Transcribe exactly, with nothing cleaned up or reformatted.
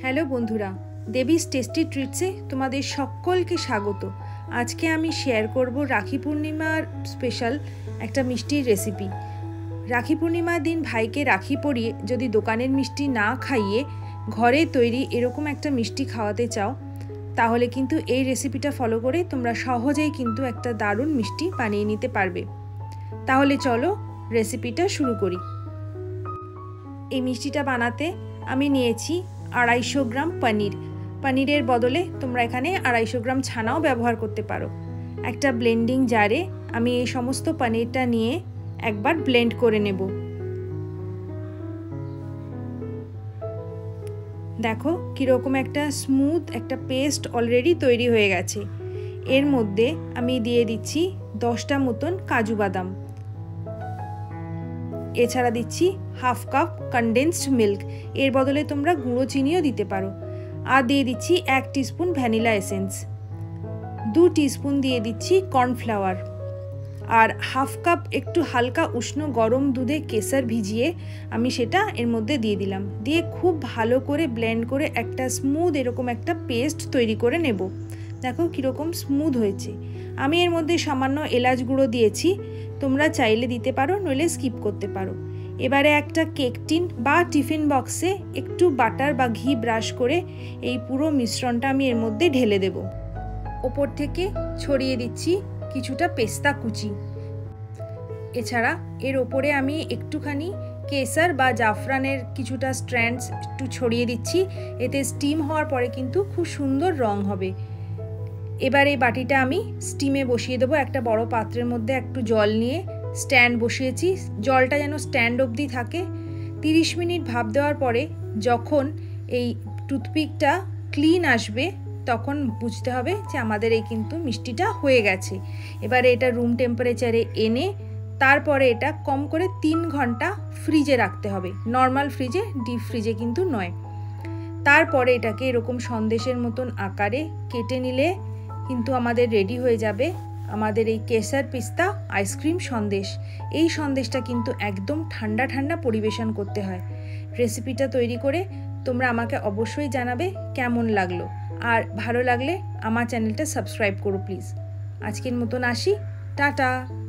Hello বন্ধুরা, দেবীস tasty ট্রিটসে তোমাদের সকলকে স্বাগত। আজকে আমি শেয়ার করব রাখি পূর্ণিমার স্পেশাল একটা মিষ্টির রেসিপি। রাখি পূর্ণিমার দিন ভাইকে রাখি পরিয়ে যদি দোকানের মিষ্টি না খাইয়ে ঘরে তৈরি এরকম একটা মিষ্টি খাওয়াতে চাও, তাহলে কিন্তু এই রেসিপিটা ফলো করে তোমরা সহজেই কিন্তু একটা দারুণ মিষ্টি বানিয়ে নিতে পারবে। তাহলে চলো রেসিপিটা শুরু করি। এই মিষ্টিটা বানাতে আমি নিয়েছি আড়াইশো গ্রাম পনির। পনিরের বদলে তোমরা এখানে আড়াইশো গ্রাম ছানাও ব্যবহার করতে পারো। একটা ব্লেন্ডিং জারে আমি এই সমস্ত পনিরটা নিয়ে একবার ব্লেন্ড করে নেব। দেখো কীরকম একটা স্মুথ একটা পেস্ট অলরেডি তৈরি হয়ে গেছে। এর মধ্যে আমি দিয়ে দিচ্ছি দশটা মতন কাজু বাদাম, এছাড়া দিচ্ছি হাফ কাপ কনডেন্সড মিল্ক, এর বদলে তোমরা গুঁড়ো চিনিও দিতে পারো। আর দিয়ে দিচ্ছি এক টিস্পুন ভ্যানিলা এসেন্স, দু টিস্পুন দিয়ে দিচ্ছি কর্নফ্লাওয়ার, আর হাফ কাপ একটু হালকা উষ্ণ গরম দুধে কেসার ভিজিয়ে আমি সেটা এর মধ্যে দিয়ে দিলাম। দিয়ে খুব ভালো করে ব্লেন্ড করে একটা স্মুথ এরকম একটা পেস্ট তৈরি করে নেব। দেখো কীরকম স্মুথ হয়েছে। আমি এর মধ্যে সামান্য এলাচ গুঁড়ো দিয়েছি, তোমরা চাইলে দিতে পারো, নইলে স্কিপ করতে পারো। এবারে একটা কেক টিন বা টিফিন বক্সে একটু বাটার বা ঘি ব্রাশ করে এই পুরো মিশ্রণটা আমি এর মধ্যে ঢেলে দেব। ওপর থেকে ছড়িয়ে দিচ্ছি কিছুটা পেস্তা কুচি। এছাড়া এর ওপরে আমি একটুখানি কেসার বা জাফরানের কিছুটা স্ট্র্যান্ডস একটু ছড়িয়ে দিচ্ছি। এতে স্টিম হওয়ার পরে কিন্তু খুব সুন্দর রং হবে। এবার এই বাটিটা আমি স্টিমে বসিয়ে দেবো। একটা বড় পাত্রের মধ্যে একটু জল নিয়ে স্ট্যান্ড বসিয়েছি, জলটা যেন স্ট্যান্ড অবধি থাকে। তিরিশ মিনিট ভাপ দেওয়ার পরে যখন এই টুথপিকটা ক্লিন আসবে তখন বুঝতে হবে যে আমাদের এই কিন্তু মিষ্টিটা হয়ে গেছে। এবারে এটা রুম টেম্পারেচারে এনে তারপরে এটা কম করে তিন ঘন্টা ফ্রিজে রাখতে হবে, নর্মাল ফ্রিজে, ডিপ ফ্রিজে কিন্তু নয়। তারপরে এটাকে এরকম সন্দেশের মতন আকারে কেটে নিলে কিন্তু আমাদের রেডি হয়ে যাবে আমাদের এই কেসার পিস্তা আইসক্রিম সন্দেশ। এই সন্দেশটা কিন্তু একদম ঠান্ডা ঠান্ডা পরিবেশন করতে হয়। রেসিপিটা তৈরি করে তোমরা আমাকে অবশ্যই জানাবে কেমন লাগলো, আর ভালো লাগলে আমার চ্যানেলটা সাবস্ক্রাইব করো প্লিজ। আজকের মতন আসি, টাটা।